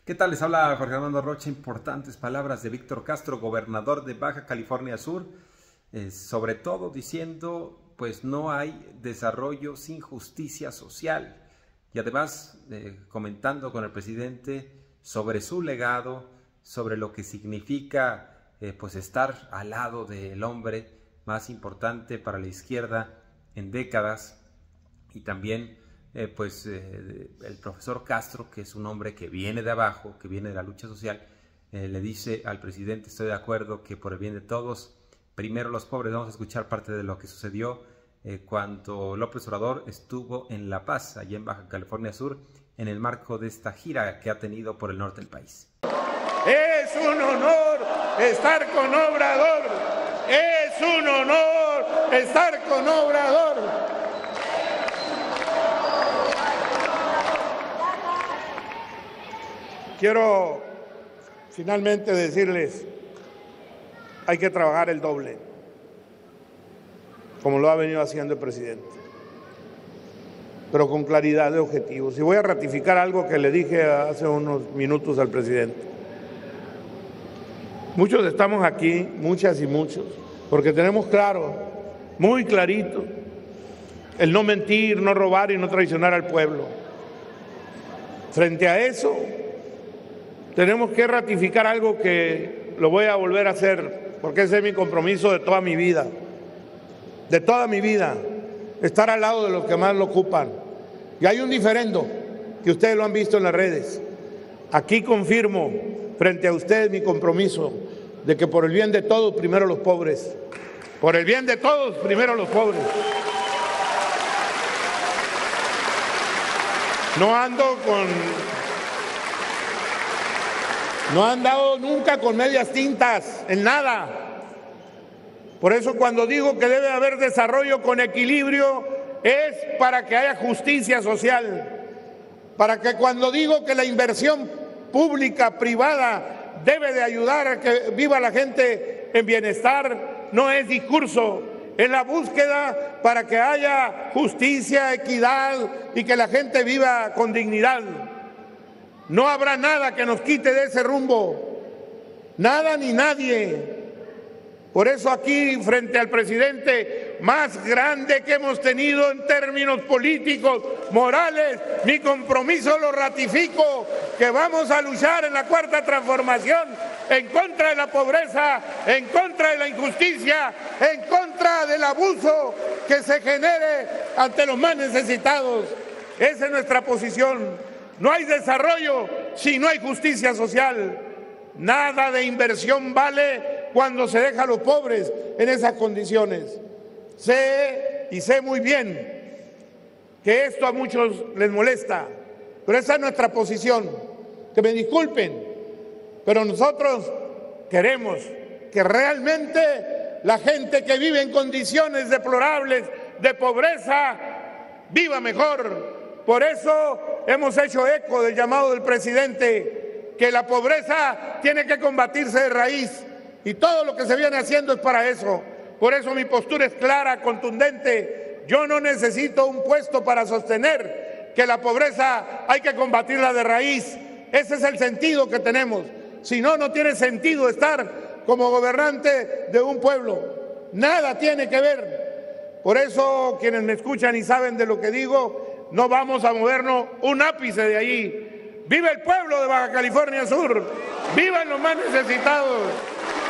¿Qué tal? Les habla Jorge Armando Rocha. Importantes palabras de Víctor Castro, gobernador de Baja California Sur, sobre todo diciendo, pues no hay desarrollo sin justicia social. Y además comentando con el presidente sobre su legado, sobre lo que significa pues estar al lado del hombre más importante para la izquierda en décadas, y también el profesor Castro, que es un hombre que viene de abajo, que viene de la lucha social, le dice al presidente: estoy de acuerdo que por el bien de todos, primero los pobres. Vamos a escuchar parte de lo que sucedió cuando López Obrador estuvo en La Paz, allá en Baja California Sur, en el marco de esta gira que ha tenido por el norte del país. Es un honor estar con Obrador, es un honor estar con Obrador. Quiero finalmente decirles, hay que trabajar el doble, como lo ha venido haciendo el presidente, pero con claridad de objetivos. Y voy a ratificar algo que le dije hace unos minutos al presidente. Muchos estamos aquí, muchas y muchos, porque tenemos claro, muy clarito, el no mentir, no robar y no traicionar al pueblo. Frente a eso, tenemos que ratificar algo que lo voy a volver a hacer, porque ese es mi compromiso de toda mi vida, estar al lado de los que más lo ocupan. Y hay un diferendo, que ustedes lo han visto en las redes. Aquí confirmo frente a ustedes mi compromiso de que por el bien de todos, primero los pobres. Por el bien de todos, primero los pobres. No he andado nunca con medias tintas, en nada. Por eso cuando digo que debe haber desarrollo con equilibrio, es para que haya justicia social. Para que cuando digo que la inversión pública, privada, debe de ayudar a que viva la gente en bienestar, no es discurso, es la búsqueda para que haya justicia, equidad y que la gente viva con dignidad. No habrá nada que nos quite de ese rumbo, nada ni nadie. Por eso aquí, frente al presidente más grande que hemos tenido en términos políticos, morales, mi compromiso lo ratifico, que vamos a luchar en la Cuarta Transformación en contra de la pobreza, en contra de la injusticia, en contra del abuso que se genere ante los más necesitados. Esa es nuestra posición. No hay desarrollo si no hay justicia social. Nada de inversión vale cuando se deja a los pobres en esas condiciones. Sé muy bien que esto a muchos les molesta, pero esa es nuestra posición. Que me disculpen, pero nosotros queremos que realmente la gente que vive en condiciones deplorables de pobreza viva mejor. Por eso hemos hecho eco del llamado del presidente, que la pobreza tiene que combatirse de raíz, y todo lo que se viene haciendo es para eso. Por eso mi postura es clara, contundente. Yo no necesito un puesto para sostener que la pobreza hay que combatirla de raíz. Ese es el sentido que tenemos. Si no, no tiene sentido estar como gobernante de un pueblo. Nada tiene que ver. Por eso, quienes me escuchan y saben de lo que digo, no vamos a movernos un ápice de allí. ¡Viva el pueblo de Baja California Sur! ¡Vivan los más necesitados!